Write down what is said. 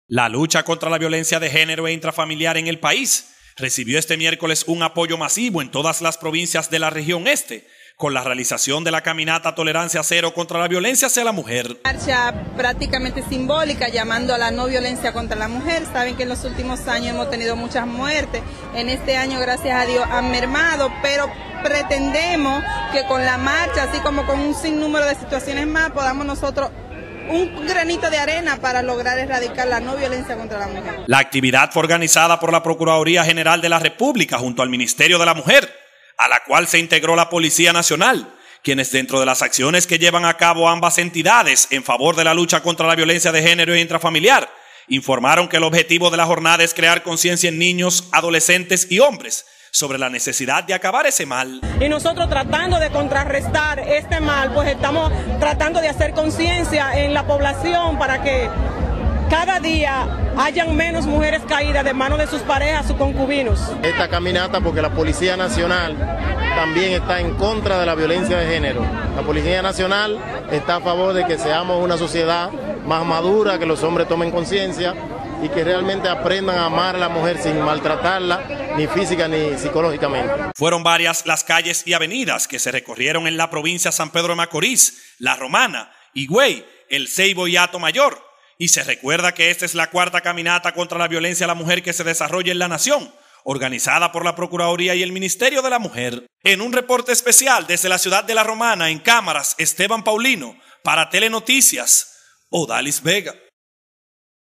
La lucha contra la violencia de género e intrafamiliar en el país recibió este miércoles un apoyo masivo en todas las provincias de la región este, con la realización de la caminata Tolerancia Cero contra la violencia hacia la mujer. Marcha prácticamente simbólica llamando a la no violencia contra la mujer. Saben que en los últimos años hemos tenido muchas muertes. En este año, gracias a Dios, han mermado, pero pretendemos que con la marcha, así como con un sinnúmero de situaciones más, podamos nosotros un granito de arena para lograr erradicar la no violencia contra la mujer. La actividad fue organizada por la Procuraduría General de la República junto al Ministerio de la Mujer, a la cual se integró la Policía Nacional, quienes dentro de las acciones que llevan a cabo ambas entidades en favor de la lucha contra la violencia de género e intrafamiliar, informaron que el objetivo de la jornada es crear conciencia en niños, adolescentes y hombres sobre la necesidad de acabar ese mal. Y nosotros tratando de contrarrestar este mal, pues estamos tratando de hacer conciencia en la población para que cada día hayan menos mujeres caídas de manos de sus parejas, sus concubinos. Esta caminata porque la Policía Nacional también está en contra de la violencia de género. La Policía Nacional está a favor de que seamos una sociedad más madura, que los hombres tomen conciencia y que realmente aprendan a amar a la mujer sin maltratarla, ni física ni psicológicamente. Fueron varias las calles y avenidas que se recorrieron en la provincia de San Pedro de Macorís, La Romana, Higüey, El Ceibo y Atomayor. Y se recuerda que esta es la cuarta caminata contra la violencia a la mujer que se desarrolla en la nación, organizada por la Procuraduría y el Ministerio de la Mujer. En un reporte especial desde la ciudad de La Romana, en cámaras, Esteban Paulino, para Telenoticias, Odalis Vega.